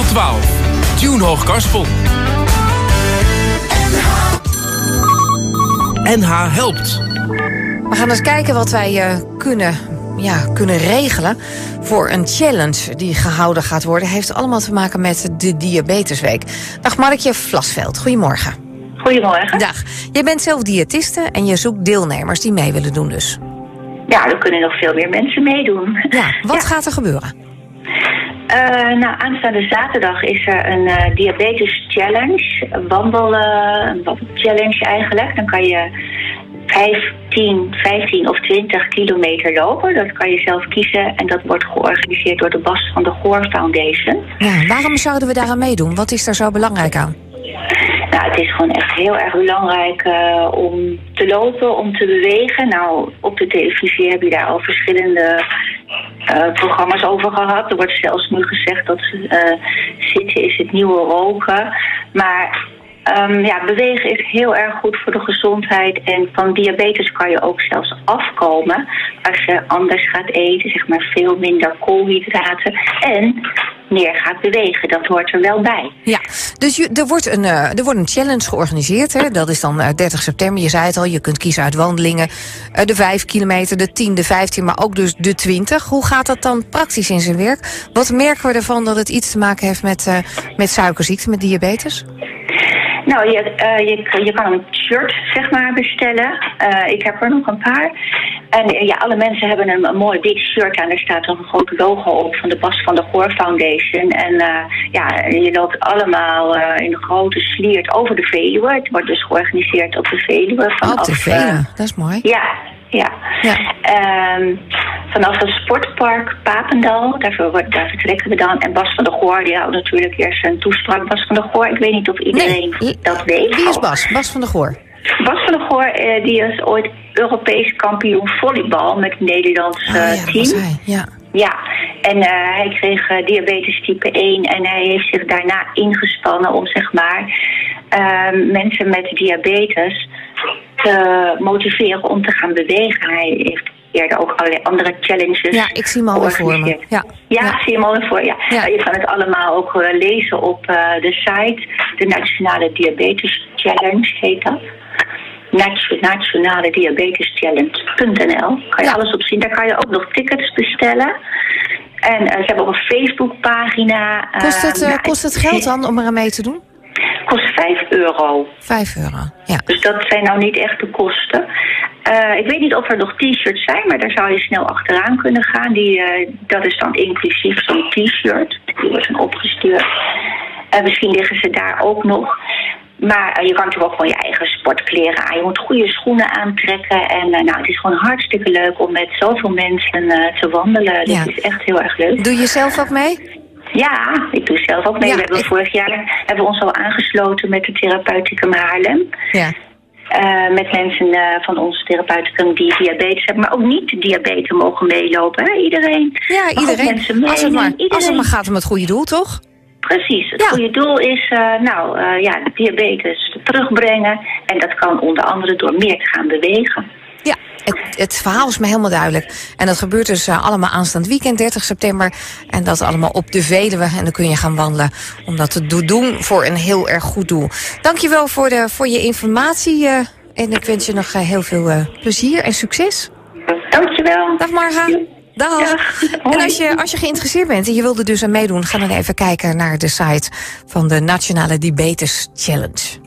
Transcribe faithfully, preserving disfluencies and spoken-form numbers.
twaalf. Tune Hoogkarspel. N H helpt. We gaan eens kijken wat wij uh, kunnen, ja, kunnen regelen voor een challenge die gehouden gaat worden. Heeft allemaal te maken met de Diabetesweek. Dag Markje Vlasveld, goedemorgen. Goedemorgen. Dag. Jij bent zelf diëtiste en je zoekt deelnemers die mee willen doen dus. Ja, er kunnen nog veel meer mensen meedoen. Ja, wat ja. gaat er gebeuren? Uh, nou, aanstaande zaterdag is er een uh, diabetes challenge. Een wandel, uh, een wandelchallenge eigenlijk. Dan kan je vijftien, vijftien of twintig kilometer lopen. Dat kan je zelf kiezen. En dat wordt georganiseerd door de Bas van der Goor Foundation. Ja, waarom zouden we daaraan meedoen? Wat is daar zo belangrijk aan? Nou, het is gewoon echt heel erg belangrijk uh, om te lopen, om te bewegen. Nou, op de televisie heb je daar al verschillende uh, programma's over gehad. Er wordt zelfs nu gezegd dat uh, zitten is het nieuwe roken. Maar um, ja, bewegen is heel erg goed voor de gezondheid. En van diabetes kan je ook zelfs afkomen als je anders gaat eten. Zeg maar veel minder koolhydraten en meer gaat bewegen. Dat hoort er wel bij. Ja, dus je, er, wordt een, uh, er wordt een challenge georganiseerd. Hè? Dat is dan uh, dertig september. Je zei het al, je kunt kiezen uit wandelingen. Uh, de vijf kilometer, de tien, de vijftien, maar ook dus de twintig. Hoe gaat dat dan praktisch in zijn werk? Wat merken we ervan dat het iets te maken heeft met, uh, met suikerziekte, met diabetes? Nou, je, uh, je, je kan een shirt, zeg maar, bestellen. Uh, ik heb er nog een paar. En uh, ja, alle mensen hebben een, een mooi wit shirt aan. Er staat een groot logo op van de Bas van der Goor Foundation. En uh, ja, je loopt allemaal uh, in een grote sliert over de Veluwe. Het wordt dus georganiseerd op de Veluwe. Vanaf, op de Veluwe, uh, dat is mooi. Ja, ja. ja. Um, vanaf het sportpark Papendal, daar, wordt, daar vertrekken we dan. En Bas van der Goor, die houdt natuurlijk eerst een toespraak. Bas van der Goor, ik weet niet of iedereen nee, dat weet. Wie is Bas? Bas van der Goor? Bas van der Goor, eh, die is ooit Europees kampioen volleybal met het Nederlands uh, oh, ja, team. Dat was hij, ja. Ja, en uh, hij kreeg uh, diabetes type één en hij heeft zich daarna ingespannen om, zeg maar, uh, mensen met diabetes te motiveren om te gaan bewegen. Hij heeft eerder ook allerlei andere challenges. Ja, ik zie hem al voor me. Ja, ja, ja, zie je hem al voor. Ja. Ja. Je kan het allemaal ook uh, lezen op uh, de site. De Nationale Diabetes Challenge heet dat. Nationale Diabetes Challenge punt n l. Kan je ja. alles op zien. Daar kan je ook nog tickets bestellen. En uh, ze hebben ook een Facebookpagina. Kost het, uh, nou, kost het geld dan om er mee te doen? Kost vijf euro. Vijf euro, ja. Dus dat zijn nou niet echt de kosten. Uh, ik weet niet of er nog t-shirts zijn, maar daar zou je snel achteraan kunnen gaan. Die, uh, dat is dan inclusief zo'n t-shirt. Die wordt dan opgestuurd. Uh, misschien liggen ze daar ook nog. Maar uh, je kan natuurlijk ook gewoon je eigen sportkleren aan. Je moet goede schoenen aantrekken. En uh, nou, het is gewoon hartstikke leuk om met zoveel mensen uh, te wandelen. Ja. Dit is echt heel erg leuk. Doe je zelf ook mee? Ja, ik doe zelf ook mee. Ja, we hebben ik... Vorig jaar hebben we ons al aangesloten met de Therapeuticum Haarlem. Ja. Uh, met mensen uh, van ons Therapeuticum die diabetes hebben, maar ook niet diabetes mogen meelopen. Hè? Iedereen. Ja, iedereen. Als het, maar, iedereen. Als het maar gaat om het goede doel, toch? Precies. Het ja. goede doel is uh, nou, uh, ja, diabetes terugbrengen. En dat kan onder andere door meer te gaan bewegen. Ja, het, het verhaal is me helemaal duidelijk. En dat gebeurt dus uh, allemaal aanstaand weekend, dertig september. En dat allemaal op de Veluwe. En dan kun je gaan wandelen om dat te doen voor een heel erg goed doel. Dankjewel voor, de, voor je informatie. Uh, en ik wens je nog uh, heel veel uh, plezier en succes. Dankjewel. Dag Marga. Ja. Dag. Dag. En als je, als je geïnteresseerd bent en je wilde dus aan meedoen, ga dan even kijken naar de site van de Nationale Diabetes Challenge.